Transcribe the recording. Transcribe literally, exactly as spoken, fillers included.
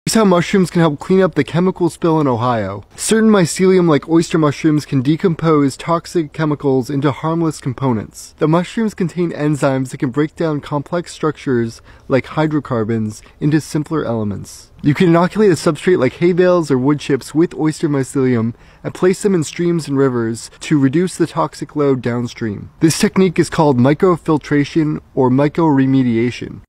Here's how mushrooms can help clean up the chemical spill in Ohio. Certain mycelium-like oyster mushrooms can decompose toxic chemicals into harmless components. The mushrooms contain enzymes that can break down complex structures like hydrocarbons into simpler elements. You can inoculate a substrate like hay bales or wood chips with oyster mycelium and place them in streams and rivers to reduce the toxic load downstream. This technique is called mycofiltration or mycoremediation.